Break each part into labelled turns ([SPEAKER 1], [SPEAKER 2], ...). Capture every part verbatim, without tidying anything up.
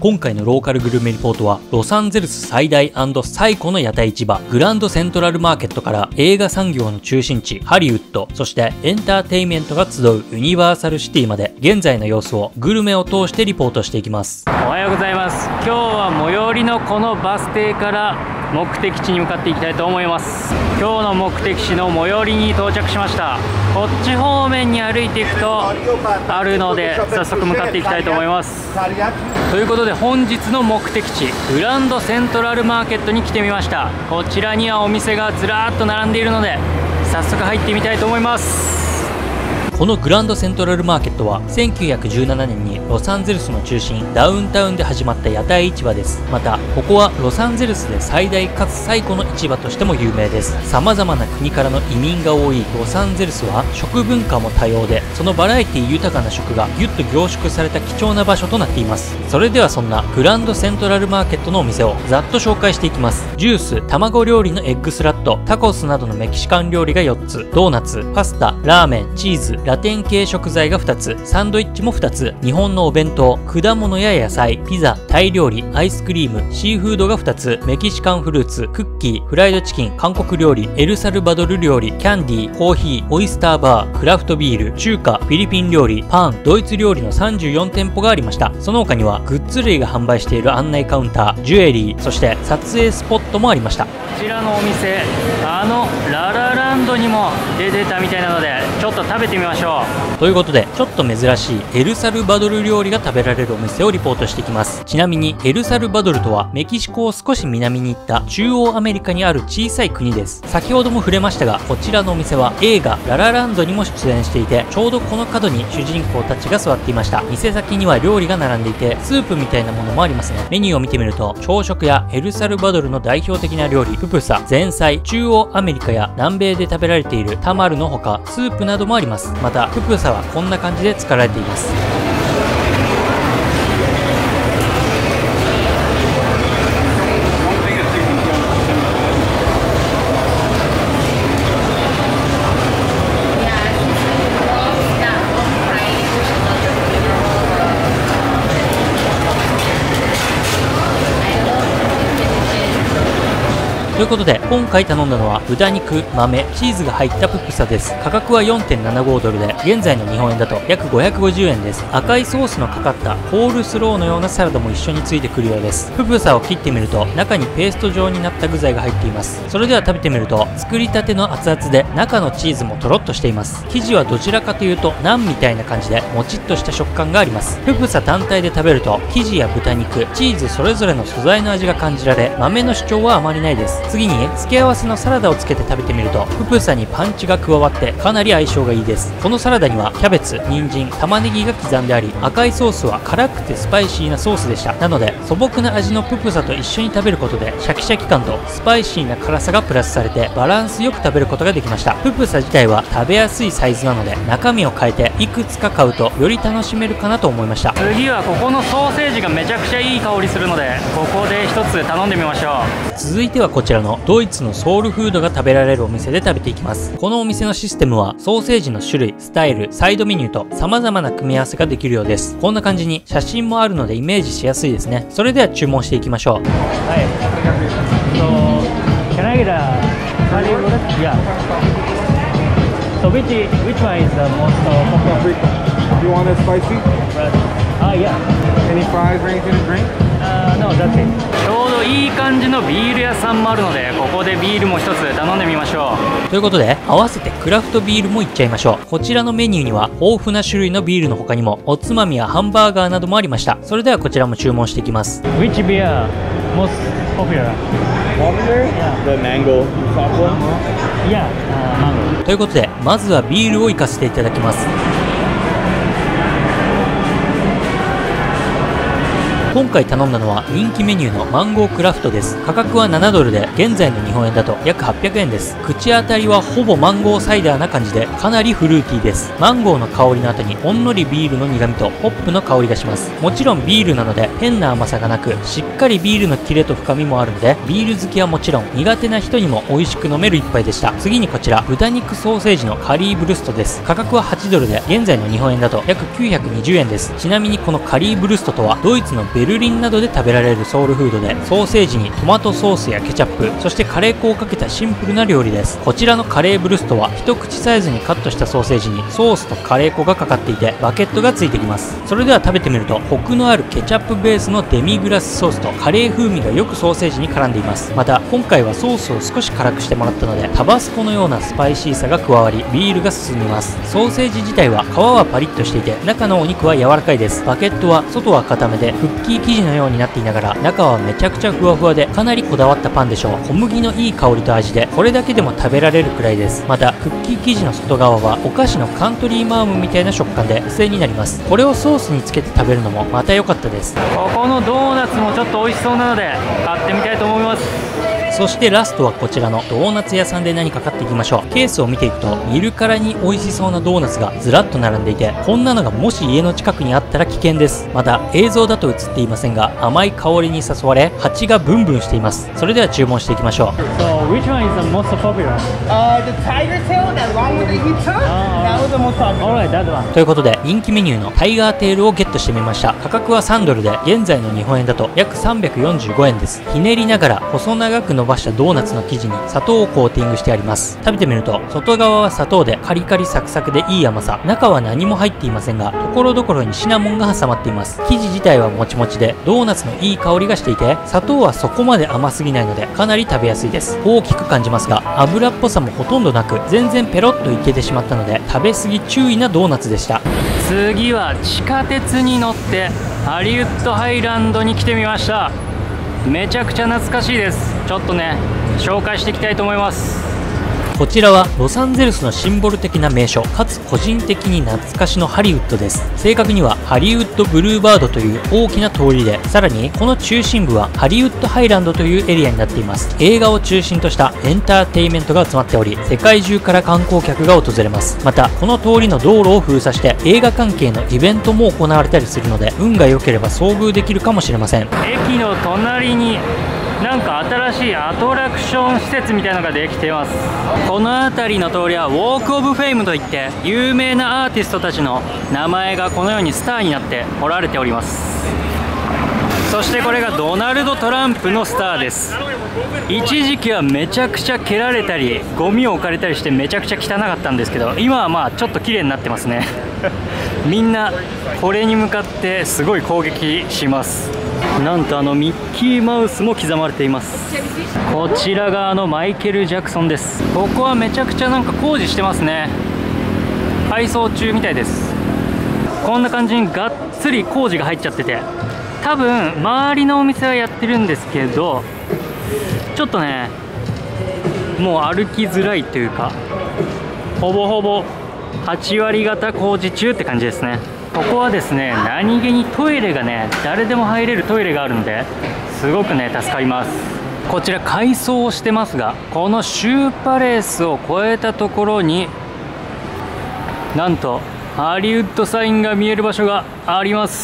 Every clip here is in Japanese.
[SPEAKER 1] 今回のローカルグルメリポートは、ロサンゼルス最大&最古の屋台市場、グランドセントラルマーケットから映画産業の中心地、ハリウッド、そしてエンターテイメントが集うユニバーサルシティまで、現在の様子をグルメを通してリポートしていきます。
[SPEAKER 2] おはようございます。今日は最寄りのこのバス停から目的地に向かっていきたいと思います。今日の目的地の最寄りに到着しました。こっち方面に歩いていくとあるので、早速向かっていきたいと思います。ということで本日の目的地、グランドセントラルマーケットに来てみました。こちらにはお店がずらーっと並んでいるので、早速入ってみたいと思います。
[SPEAKER 1] このグランドセントラルマーケットはせんきゅうひゃくじゅうななねんにロサンゼルスの中心ダウンタウンで始まった屋台市場です。またここはロサンゼルスで最大かつ最古の市場としても有名です。様々な国からの移民が多いロサンゼルスは食文化も多様で、そのバラエティ豊かな食がギュッと凝縮された貴重な場所となっています。それではそんなグランドセントラルマーケットのお店をざっと紹介していきます。ジュース、卵料理のエッグスラット、タコスなどのメキシカン料理がよっつ、ドーナツ、パスタ、ラーメン、チーズ、ラテン系食材がふたつ、サンドイッチもふたつ、日本のお弁当、果物や野菜、ピザ、タイ料理、アイスクリーム、シーフードがふたつ、メキシカンフルーツ、クッキー、フライドチキン、韓国料理、エルサルバドル料理、キャンディー、コーヒー、オイスターバー、クラフトビール、中華、フィリピン料理、パン、ドイツ料理のさんじゅうよんてんぽがありました。その他にはグッズ類が販売している案内カウンター、ジュエリー、そして撮影スポットもありました。こ
[SPEAKER 2] ちらのお店、あのララランドにも出てたみたいなので、ちょっと食べてみましょう。
[SPEAKER 1] ということで、ちょっと珍しいエルサルバドル料理が食べられるお店をリポートしていきます。ちなみにエルサルバドルとはメキシコを少し南に行った中央アメリカにある小さい国です。先ほども触れましたが、こちらのお店は映画ララランドにも出演していて、ちょうどこの角に主人公たちが座っていました。店先には料理が並んでいて、スープみたいなものもありますね。メニューを見てみると、朝食やエルサルバドルの代表的な料理、ププサ、前菜、中央アメリカや南米で食べられているタマルのほか、スープなどもあります。またププサはこんな感じで作られています。ということで、今回頼んだのは豚肉、豆、チーズが入ったププサです。価格は よんてんななご ドルで、現在の日本円だと約ごひゃくごじゅうえんです。赤いソースのかかったコールスローのようなサラダも一緒についてくるようです。ププサを切ってみると、中にペースト状になった具材が入っています。それでは食べてみると、作りたての熱々で、中のチーズもとろっとしています。生地はどちらかというと、ナンみたいな感じで、もちっとした食感があります。ププサ単体で食べると、生地や豚肉、チーズそれぞれの素材の味が感じられ、豆の主張はあまりないです。次に、付け合わせのサラダをつけて食べてみると、ププサにパンチが加わってかなり相性がいいです。このサラダにはキャベツ、人参、玉ねぎが刻んであり、赤いソースは辛くてスパイシーなソースでした。なので素朴な味のププサと一緒に食べることで、シャキシャキ感とスパイシーな辛さがプラスされて、バランスよく食べることができました。ププサ自体は食べやすいサイズなので、中身を変えていくつか買うとより楽しめるかなと思いました。
[SPEAKER 2] 次はここのソーセージがめちゃくちゃいい香りするので、ここで一つ頼んでみましょう。
[SPEAKER 1] 続いてはこちらのドイツのソウルフードが食べられるお店で食べていきます。このお店のシステムはソーセージの種類、スタイル、サイドメニューと様々な組み合わせができるようです。こんな感じに写真もあるのでイメージしやすいですね。それでは注文していきましょう。はい。So, can I get a curry roast? Yeah. So which which one is the most popular?
[SPEAKER 3] You want it spicy?
[SPEAKER 1] Ah, yeah.
[SPEAKER 3] Any fries or anything to drink?
[SPEAKER 1] Uh, no, that's it.
[SPEAKER 2] ちょうどいい感じのビール屋さんもあるので、ここでビールも一つ頼んでみましょ
[SPEAKER 1] う。ということで、合わせてクラフトビールもいっちゃいましょう。こちらのメニューには豊富な種類のビールの他にもおつまみやハンバーガーなどもありました。それではこちらも注文していきます。
[SPEAKER 2] Which beer most popular?
[SPEAKER 3] Popular? Yeah. The mango top one?
[SPEAKER 2] Yeah, uh, mango.
[SPEAKER 1] ということで、まずはビールをいかせていただきます。今回頼んだのは人気メニューのマンゴークラフトです。価格はななドルで、現在の日本円だと約はっぴゃくえんです。口当たりはほぼマンゴーサイダーな感じで、かなりフルーティーです。マンゴーの香りの後にほんのりビールの苦味とホップの香りがします。もちろんビールなので変な甘さがなく、しっかりビールのキレと深みもあるので、ビール好きはもちろん苦手な人にも美味しく飲める一杯でした。次にこちら、豚肉ソーセージのカリーブルストです。価格ははちドルで、現在の日本円だと約きゅうひゃくにじゅうえんです。ちなみにこのカリーブルストとは、ドイツのベベルリンなどで食べられるソウルフードで、ソーセージにトマトソースやケチャップ、そしてカレー粉をかけたシンプルな料理です。こちらのカレーブルストは一口サイズにカットしたソーセージにソースとカレー粉がかかっていて、バケットがついてきます。それでは食べてみると、コクのあるケチャップベースのデミグラスソースとカレー風味がよくソーセージに絡んでいます。また今回はソースを少し辛くしてもらったので、タバスコのようなスパイシーさが加わり、ビールが進みます。ソーセージ自体は皮はパリッとしていて、中のお肉は柔らかいです。バケットは外は固めでクッキー生地のようになっていながら、中はめちゃくちゃふわふわで、かなりこだわったパンでしょう。小麦のいい香りと味で、これだけでも食べられるくらいです。またクッキー生地の外側はお菓子のカントリーマームみたいな食感で癖になります。これをソースにつけて食べるのもまた良かったです。
[SPEAKER 2] ここのドーナツもちょっと美味しそうなので買ってみたいと思います。
[SPEAKER 1] そしてラストはこちらのドーナツ屋さんで何か買っていきましょう。ケースを見ていくと、見るからに美味しそうなドーナツがずらっと並んでいて、こんなのがもし家の近くにあったら危険です。また映像だと映っていませんが、甘い香りに誘われ蜂がブンブンしています。それでは注文していきましょう。
[SPEAKER 2] So which one is the most popular?
[SPEAKER 4] Uh, the tiger tail, that long one that you took, that was the most popular.
[SPEAKER 2] Alright, that one.
[SPEAKER 1] ということで人気メニューのタイガーテールをゲットしてみました。価格はさんドルで、現在の日本円だと約さんびゃくよんじゅうごえんです。ひねりながら細長く伸ばしたドーナツの生地に砂糖をコーティングしてあります。食べてみると、外側は砂糖でカリカリサクサクでいい甘さ、中は何も入っていませんが、ところどころにシナモンが挟まっています。生地自体はもちもちで、ドーナツのいい香りがしていて、砂糖はそこまで甘すぎないのでかなり食べやすいです。大きく感じますが、油っぽさもほとんどなく、全然ペロッといけてしまったので、食べ過ぎ注意なドーナツでした。
[SPEAKER 2] 次は地下鉄に乗ってハリウッドハイランドに来てみました。めちゃくちゃ懐かしいです。ちょっとね紹介していきたいと思います。
[SPEAKER 1] こちらはロサンゼルスのシンボル的な名所かつ個人的に懐かしのハリウッドです。正確にはハリウッドブルーバードという大きな通りで、さらにこの中心部はハリウッドハイランドというエリアになっています。映画を中心としたエンターテインメントが集まっており、世界中から観光客が訪れます。またこの通りの道路を封鎖して映画関係のイベントも行われたりするので、運が良ければ遭遇できるかもしれません。
[SPEAKER 2] 駅の隣になんか新しいアトラクション施設みたいなのができています。この辺りの通りはウォークオブフェイムといって、有名なアーティストたちの名前がこのようにスターになって彫られております。そしてこれがドナルド・トランプのスターです。一時期はめちゃくちゃ蹴られたりゴミを置かれたりしてめちゃくちゃ汚かったんですけど、今はまあちょっと綺麗になってますねみんなこれに向かってすごい攻撃します。なんとあのミッキーマウスも刻まれています。こちらがあのマイケル・ジャクソンです。ここはめちゃくちゃなんか工事してますね。改装中みたいです。こんな感じにがっつり工事が入っちゃってて、多分周りのお店はやってるんですけど、ちょっとねもう歩きづらいというか、ほぼほぼはちわり方工事中って感じですね。ここはですね、何気にトイレがね誰でも入れるトイレがあるので、すごくね助かります。こちら改装をしてますが、このシューパレスを越えたところになんとハリウッドサインが見える場所があります。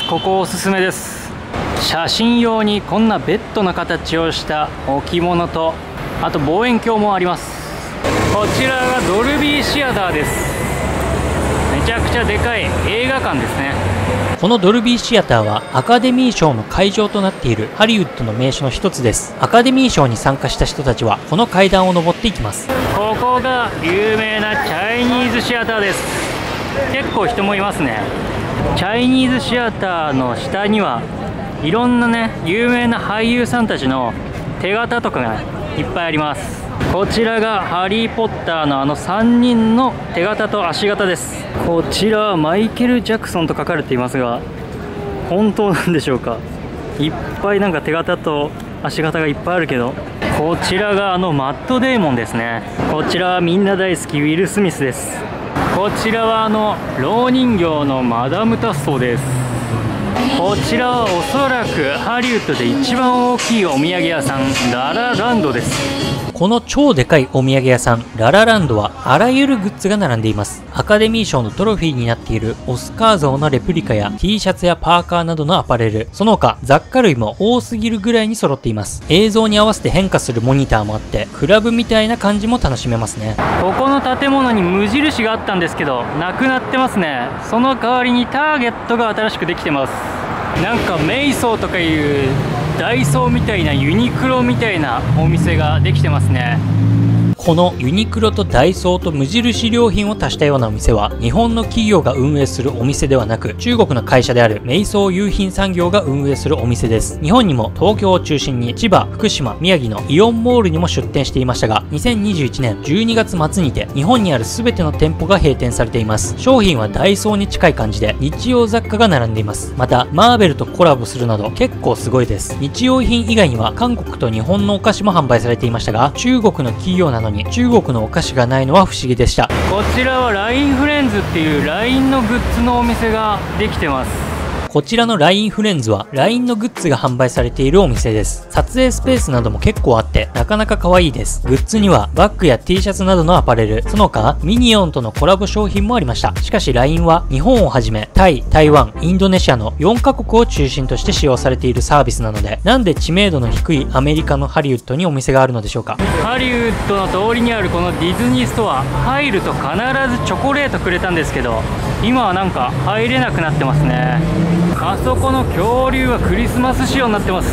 [SPEAKER 2] ここおすすめです。写真用にこんなベッドの形をした置物と、あと望遠鏡もあります。こちらがドルビーシアターです。めちゃくちゃでかい映画館ですね。
[SPEAKER 1] このドルビーシアターはアカデミー賞の会場となっているハリウッドの名所の一つです。アカデミー賞に参加した人たちはこの階段を登っていきます。
[SPEAKER 2] ここが有名なチャイニーズシアターです。結構人もいますね。チャイニーズシアターの下にはいろんなね有名な俳優さんたちの手形とかがいっぱいあります。こちらがハリー・ポッターのあのさんにんの手形と足形です。こちらはマイケル・ジャクソンと書かれていますが、本当なんでしょうか。いっぱいなんか手形と足形がいっぱいあるけど、こちらがあのマット・デーモンですね。こちらはみんな大好きウィル・スミスです。こちらはあの蝋人形のマダム・タッソーです。こちらはおそらくハリウッドで一番大きいお土産屋さん、ララランドです。
[SPEAKER 1] この超でかいお土産屋さんララランドはあらゆるグッズが並んでいます。アカデミー賞のトロフィーになっているオスカー像のレプリカや T シャツやパーカーなどのアパレル、その他雑貨類も多すぎるぐらいに揃っています。映像に合わせて変化するモニターもあって、クラブみたいな感じも楽しめますね。
[SPEAKER 2] ここの建物に無印があったんですけどなくなってますね。その代わりにターゲットが新しくできてます。 なんかメイソーとかいうダイソーみたいなユニクロみたいなお店ができてますね。
[SPEAKER 1] このユニクロとダイソーと無印良品を足したようなお店は日本の企業が運営するお店ではなく、中国の会社であるメイソー有品産業が運営するお店です。日本にも東京を中心に千葉、福島、宮城のイオンモールにも出店していましたが、にせんにじゅういちねんじゅうにがつ末にて日本にある全ての店舗が閉店されています。商品はダイソーに近い感じで日用雑貨が並んでいます。またマーベルとコラボするなど結構すごいです。日用品以外には韓国と日本のお菓子も販売されていましたが、中国の企業なのに中国のお菓子がないのは不思議でした。
[SPEAKER 2] こちらは ライン フレンズっていう ライン のグッズのお店ができてます。
[SPEAKER 1] こちらの ライン フレンズは ライン のグッズが販売されているお店です。撮影スペースなども結構あってなかなか可愛いです。グッズにはバッグや T シャツなどのアパレル、その他ミニオンとのコラボ商品もありました。しかし ライン は日本をはじめタイ、台湾、インドネシアのよんカ国を中心として使用されているサービスなので、なんで知名度の低いアメリカのハリウッドにお店があるのでしょうか。
[SPEAKER 2] ハリウッドの通りにあるこのディズニーストア、入ると必ずチョコレートくれたんですけど、今はなんか入れなくなってますね。あそこの恐竜はクリスマス仕様になってます。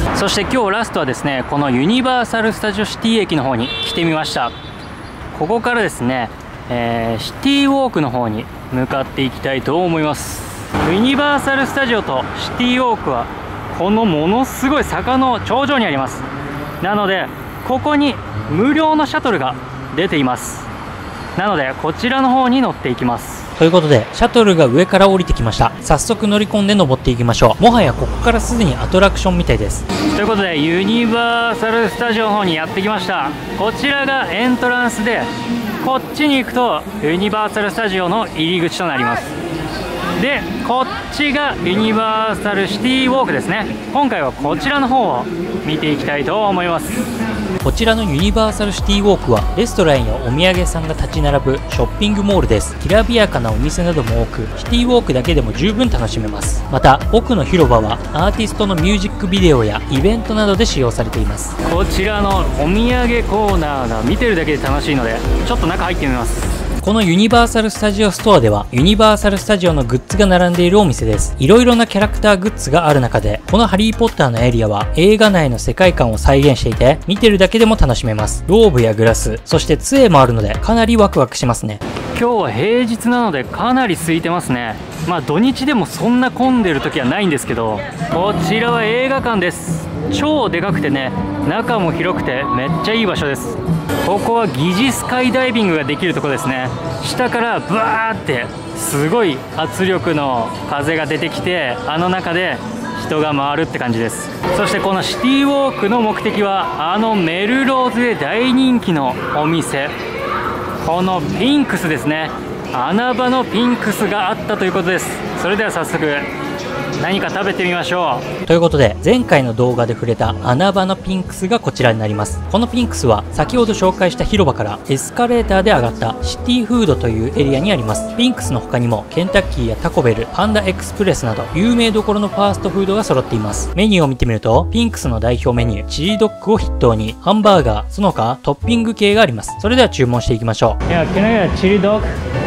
[SPEAKER 2] そして今日ラストはですね、このユニバーサル・スタジオ・シティ駅の方に来てみました。ここからですね、えー、シティウォークの方に向かっていきたいと思います。ユニバーサル・スタジオとシティウォークはこのものすごい坂の頂上にあります。なのでここに無料のシャトルが出ています。なのでこちらの方に乗っていきます。
[SPEAKER 1] ということでシャトルが上から降りてきました。早速乗り込んで登っていきましょう。もはやここからすでにアトラクションみたいです。
[SPEAKER 2] ということでユニバーサル・スタジオの方にやってきました。こちらがエントランスで、こっちに行くとユニバーサル・スタジオの入り口となります。でこっちがユニバーサル・シティウォークですね。今回はこちらの方を見ていきたいと思います。
[SPEAKER 1] こちらのユニバーサルシティウォークはレストランやお土産屋さんが立ち並ぶショッピングモールです。きらびやかなお店なども多く、シティウォークだけでも十分楽しめます。また奥の広場はアーティストのミュージックビデオやイベントなどで使用されています。
[SPEAKER 2] こちらのお土産コーナーが見てるだけで楽しいので、ちょっと中入ってみます。
[SPEAKER 1] このユニバーサル・スタジオ・ストアではユニバーサル・スタジオのグッズが並んでいるお店です。いろいろなキャラクターグッズがある中で、このハリーポッターのエリアは映画内の世界観を再現していて、見てるだけでも楽しめます。ローブやグラス、そして杖もあるのでかなりワクワクしますね。
[SPEAKER 2] 今日は平日なのでかなり空いてますね。まあ土日でもそんな混んでる時はないんですけど、こちらは映画館です。超でかくてね、中も広くてめっちゃいい場所です。ここは疑似スカイダイビングができるところですね。下からブワーってすごい圧力の風が出てきて、あの中で人が回るって感じです。そしてこのシティウォークの目的はあのメルローズで大人気のお店、このピンクスですね。穴場のピンクスがあったということです。それでは早速何か食べてみましょ
[SPEAKER 1] う。ということで前回の動画で触れた穴場のピンクスがこちらになります。このピンクスは先ほど紹介した広場からエスカレーターで上がったシティフードというエリアにあります。ピンクスの他にもケンタッキーやタコベル、パンダエクスプレスなど有名どころのファーストフードが揃っています。メニューを見てみるとピンクスの代表メニューチリドッグを筆頭にハンバーガー、その他トッピング系があります。それでは注文していきましょう。
[SPEAKER 2] う。いや、can I get a chili dog?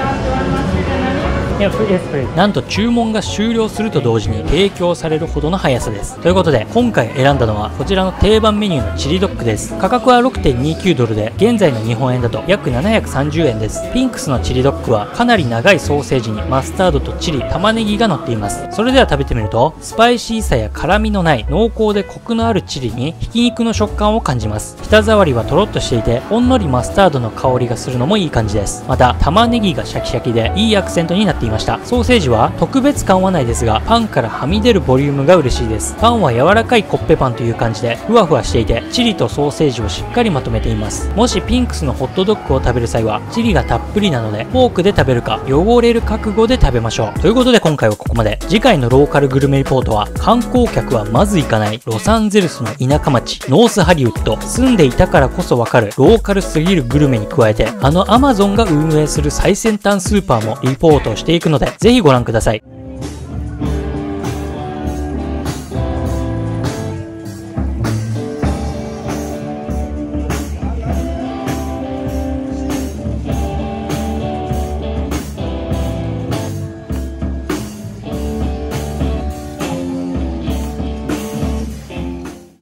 [SPEAKER 1] なんと注文が終了すると同時に提供されるほどの速さです。ということで今回選んだのはこちらの定番メニューのチリドッグです。価格は ろくてんにきゅうドルで現在の日本円だと約ななひゃくさんじゅうえんです。ピンクスのチリドッグはかなり長いソーセージにマスタードとチリ、玉ねぎが乗っています。それでは食べてみるとスパイシーさや辛みのない濃厚でコクのあるチリにひき肉の食感を感じます。舌触りはとろっとしていてほんのりマスタードの香りがするのもいい感じです。また玉ねぎがシャキシャキでいいアクセントになっていました。ソーセージは特別感はないですがパンからはみ出るボリュームが嬉しいです。パンは柔らかいコッペパンという感じでふわふわしていてチリとソーセージをしっかりまとめています。もしピンクスのホットドッグを食べる際はチリがたっぷりなのでフォークで食べるか汚れる覚悟で食べましょう。ということで今回はここまで。次回のローカルグルメリポートは観光客はまず行かないロサンゼルスの田舎町ノースハリウッド、住んでいたからこそわかるローカルすぎるグルメに加えてあのアマゾンが運営する最先端スーパーもリポートしていくのでぜひご覧ください。